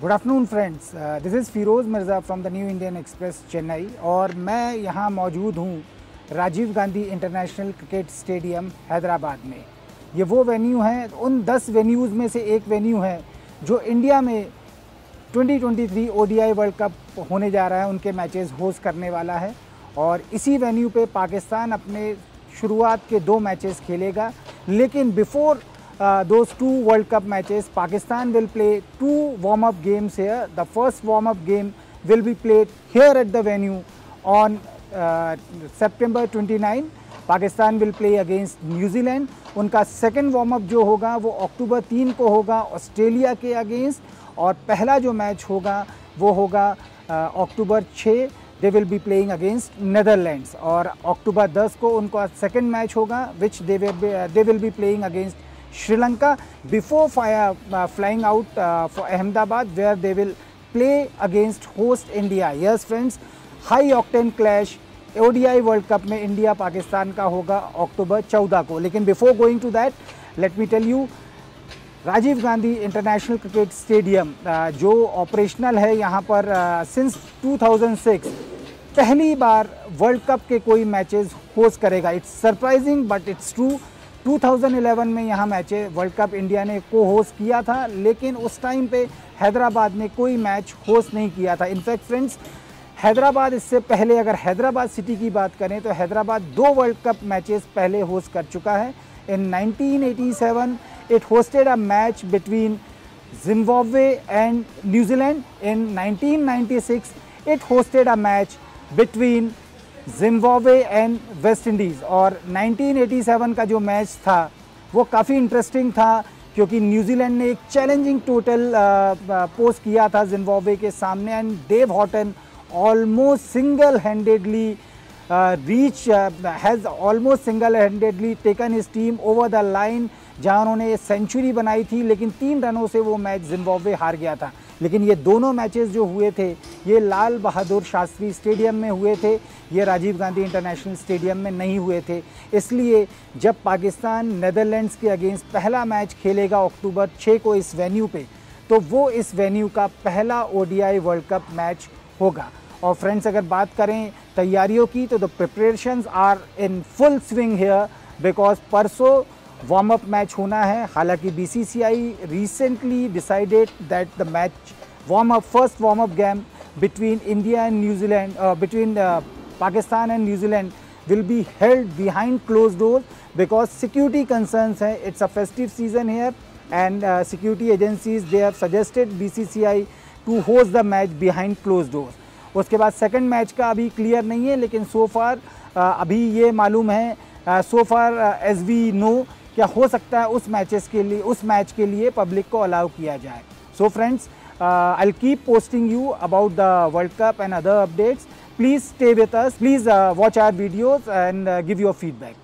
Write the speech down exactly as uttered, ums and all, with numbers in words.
Good afternoon friends, this is Firoz Mirza from the New Indian Express Chennai और मैं यहाँ मौजूद हूँ Rajiv Gandhi International Cricket Stadium Hyderabad में। ये वो वेन्यू है, उन दस वेन्यूज़ में से एक वेन्यू है जो इंडिया में twenty twenty three ODI World Cup होने जा रहा है, उनके मैचेस होस्ट करने वाला है। और इसी वेन्यू पे पाकिस्तान अपने शुरुआत के दो मैचेस खेलेगा, लेकिन before Uh, those two World Cup matches, Pakistan will play two warm-up games here. The first warm-up game will be played here at the venue on uh, September twenty-ninth. Pakistan will play against New Zealand. उनका second warm-up जो होगा वो अक्टूबर तीन को होगा Australia के against, और पहला जो मैच होगा वो होगा अक्टूबर छः, they will be playing against Netherlands. और अक्टूबर दस को उनका सेकेंड मैच होगा which they they will be playing against Sri Lanka before fire, uh, flying out uh, for Ahmedabad, where they will play against host India. Yes friends, high octane clash O D I World Cup में India Pakistan का होगा अक्टूबर चौदह को। लेकिन before going to that let me tell you, Rajiv Gandhi International Cricket Stadium जो operational है यहाँ पर सिंस टू थाउजेंड सिक्स, पहली बार वर्ल्ड कप के कोई मैचेस होस्ट करेगा। It's surprising but it's true. Two thousand eleven में यहाँ मैचेस वर्ल्ड कप इंडिया ने को होस्ट किया था, लेकिन उस टाइम पे हैदराबाद ने कोई मैच होस्ट नहीं किया था। इनफैक्ट फ्रेंड्स, हैदराबाद इससे पहले अगर हैदराबाद सिटी की बात करें तो हैदराबाद दो वर्ल्ड कप मैचेस पहले होस्ट कर चुका है। In nineteen eighty seven it hosted a match between Zimbabwe and New Zealand. In nineteen ninety six it hosted a match between Zimbabwe and West Indies. और नाइनटीन एटी सेवन का जो match था वो काफ़ी इंटरेस्टिंग था, क्योंकि न्यूजीलैंड ने एक चैलेंजिंग टोटल पोस्ट किया था जिम्बाब्वे के सामने, and Dave Houghton almost single handedly reach has almost single handedly taken his team over the line, जहां उन्होंने सेंचुरी बनाई थी, लेकिन तीन रनों से वो मैच जिम्बाब्वे हार गया था। लेकिन ये दोनों मैचेस जो हुए थे ये लाल बहादुर शास्त्री स्टेडियम में हुए थे, ये राजीव गांधी इंटरनेशनल स्टेडियम में नहीं हुए थे। इसलिए जब पाकिस्तान नेदरलैंड्स के अगेंस्ट पहला मैच खेलेगा अक्टूबर छः को इस वेन्यू पे, तो वो इस वेन्यू का पहला ओडीआई वर्ल्ड कप मैच होगा। और फ्रेंड्स, अगर बात करें तैयारियों की तो the preparations are in full swing here, because परसों वार्म अप मैच होना है। हालांकि BCCI recently decided that the match warm up first warm up game between India and New Zealand, between Pakistan and New Zealand will be held behind close door, because security concerns है। It's a festive season hair and security agencies they have suggested BCCI to host the match behind close door. उसके बाद second match का अभी clear नहीं है, लेकिन सो फार uh, अभी ये मालूम है, so far as we know, क्या हो सकता है उस मैचेस के लिए उस मैच के लिए पब्लिक को अलाउ किया जाए। So friends, I will keep posting you about the World Cup and other updates. Please stay with us. Please uh, watch our videos and uh, give your feedback.